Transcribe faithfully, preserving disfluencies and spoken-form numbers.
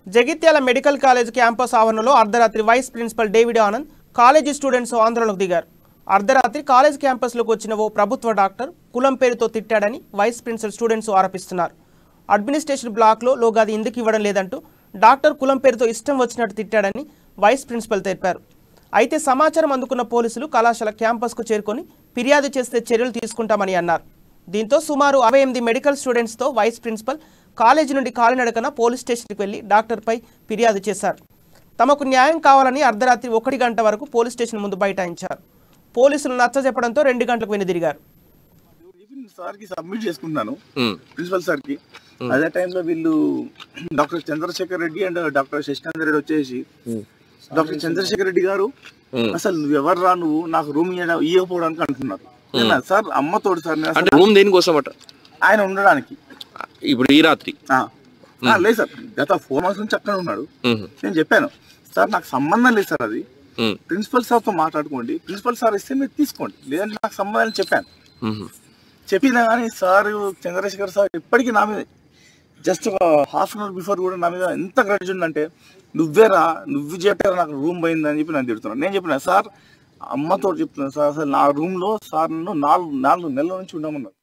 Jagtial medical college campus ఆవరణలో అర్ధరాత్రి vice principal David Anand college students ఆందోళనకు దిగారు. అర్ధరాత్రి కాలేజ్ క్యాంపస్లోకి వచ్చిన ఓ ప్రభుత్వ డాక్టర్ కులం పేరుతో తిట్టాడని వైస్ ప్రిన్సిపల్ స్టూడెంట్స్ ఆరోపిస్తున్నారు. అడ్మినిస్ట్రేషన్ బ్లాక్లో లోగాది ఎందుకు ఇవ్వడం లేదంటూ డాక్టర్ కులం పేరుతో ఇష్టం వచ్చినట్టు తిట్టాడని వైస్ ప్రిన్సిపల్ తెలిపారు. అయితే సమాచారం అందుకున్న పోలీసులు కళాశాల క్యాంపస్కు చేరుకొని ఫిర్యాదు చేస్తే చర్యలు తీసుకుంటామని అన్నారు. దీంతో సుమారు అరవై ఎనిమిది మెడికల్ స్టూడెంట్స్తో వైస్ ప్రిన్సిపల్ కాలేజీ నుండి కాలినడకన పోలీస్ స్టేషన్కి వెళ్లి డాక్టర్పై ఫిర్యాదు చేశారు. తమకు న్యాయం కావాలని అర్ధరాత్రి ఒకటి గంట వరకు పోలీస్ స్టేషన్ ముందు బైఠాయించారు. పోలీసులు నచ్చజెప్పడంతో రెండు గంటలకు వెనుదిరిగారు. సార్కి సబ్మిట్ చేసుకుంటున్నాను ప్రిన్సిపల్ సార్కి. అదే టైంలో వీళ్ళు doctor Chandrashekar Reddy and doctor Shashikant Reddy వచ్చేసి, డాక్టర్ చంద్రశేఖర్ రెడ్డి గారు అసలు నువ్వు ఎవరు రా, నువ్వు నాకు రూమ్ ఇవ్వకపోవడానికి అంటున్నారు. సార్ అమ్మతోడు సార్ రూమ్ దేనికోసం అట ఆయన ఉండడానికి. ఇప్పుడు ఈ రాత్రి లేదు సార్, గత ఫోర్ మంత్స్ నుంచి అక్కడ ఉన్నాడు. నేను చెప్పాను సార్ నాకు సంబంధం లేదు సార్, అది ప్రిన్సిపల్ సార్తో మాట్లాడుకోండి, ప్రిన్సిపల్ సార్ ఇస్తే మీరు తీసుకోండి, లేదంటే నాకు సంబంధం చెప్పాను. చెప్పినా కానీ సార్ చంద్రశేఖర్ సార్ ఇప్పటికీ నా మీద జస్ట్ ఒక హాఫ్ అన్ అవర్ బిఫోర్ కూడా నా మీద ఎంత గ్రడ్జ్ ఉందంటే, నువ్వేరా నువ్వు చెప్పారా నాకు రూమ్ పోయిందని చెప్పి నన్ను తిడుతున్నాను. నేను చెప్పిన సార్ అమ్మతో చెప్తున్నాను సార్, అసలు నా రూమ్లో సార్ నన్ను నాలుగు నాలుగు నెలల నుంచి ఉండమన్నారు.